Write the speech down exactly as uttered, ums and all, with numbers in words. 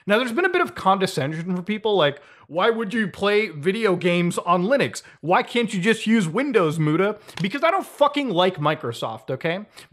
Now, there's been a bit of condescension for people like, why would you play video games on Linux? Why can't you just use Windows, Muda? Because I don't fucking like Microsoft, okay?